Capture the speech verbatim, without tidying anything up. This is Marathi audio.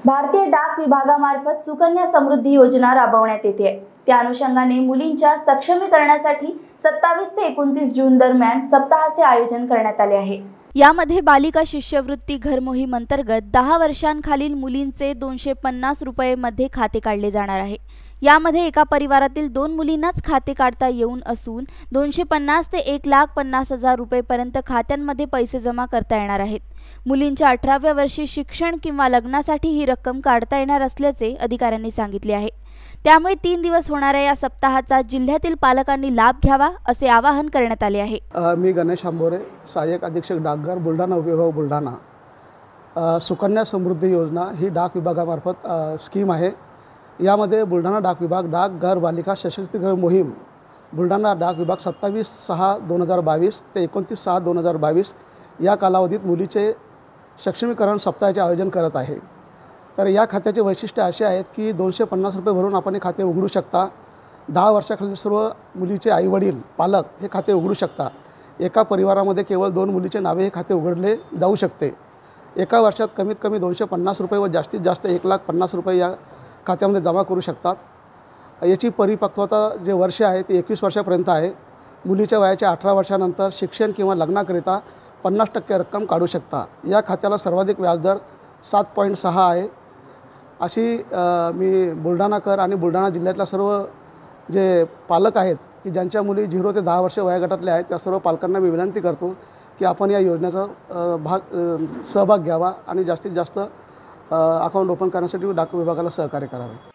भारतीय डाक विभागामार्फत सुकन्या समृद्धी योजना राबवण्यात येते। त्या अनुषंगाने मुलींच्या सक्षमीकरणासाठी सत्तावीस ते एकोणतीस जून दरम्यान सप्ताहाचे आयोजन करण्यात आले आहे। यामध्ये बालिका शिष्यवृत्ती घर मोहीम अंतर्गत दहा वर्षांखालील मुलींचे दोनशे पन्नास रुपये मध्ये खाते काढले जाणार आहे। यामध्ये एका परिवारातील दोन मुलींनाच खाते काढता येऊन असून दोनशे पन्नास ते एक लाख पन्नास हजार रुपये पर्यंत खात्यांमध्ये पैसे जमा करता येणार आहेत। मुलींच्या अठराव्या वर्षी शिक्षण किंवा लग्नासाठी ही रक्कम काढता येणार असल्याचे अधिकाऱ्यांनी सांगितले आहे। त्यामुळे तीन दिवस होणाऱ्या या सप्ताहाचा जिल्ह्यातील पालकांनी लाभ घ्यावा असे आवाहन करण्यात आले आहे। मी गणेश आंबोरे, सहाय्यक अधीक्षक डाकघर बुलढाणा विभाग बुलढाणा। सुकन्या समृद्धी योजना ही डाक विभागामार्फत स्कीम आहे। यामध्ये बुलढाणा डाक विभाग डाकघर बालिका सशक्तीकरण मोहीम बुलढाणा डाक विभाग सत्तावीस सहा दोन हजार बावीस ते एकोणतीस सहा दोन हजार बावीस या कालावधीत मुलीचे सक्षमीकरण सप्ताहाचे आयोजन करत आहे। तर या खात्याचे वैशिष्ट्य असे आहेत की दोनशे पन्नास रुपये भरून आपण हे खाते उघडू शकता। दहा वर्षाखालील सर्व मुलीचे आईवडील पालक हे खाते उघडू शकता। एका परिवारामध्ये केवळ दोन मुलीचे नावे हे खाते उघडले जाऊ शकते। एका वर्षात कमीत कमी दोनशे पन्नास रुपये व जास्तीत जास्त एक लाख पन्नास रुपये या खात्यामध्ये जमा करू शकतात। याची परिपक्वता जे वर्ष आहे ते एकवीस वर्षापर्यंत आहे। मुलीच्या वयाच्या अठरा वर्षानंतर शिक्षण किंवा लग्नाकरिता पन्नास टक्के रक्कम काढू शकता। या खात्याला सर्वाधिक व्याजदर सात पॉईंट सहा आहे। अशी मी बुलढाणाकर आणि बुलढाणा जिल्ह्यातल्या सर्व जे पालक आहेत की ज्यांच्या मुली झिरो ते दहा वर्ष वयोगटातले आहेत त्या सर्व पालकांना मी विनंती करतो की आपण या योजनेचा भाग सहभाग घ्यावा आणि जास्तीत जास्त अकाउंट ओपन करण्यासाठी डाक विभागाला सहकार्य करावे।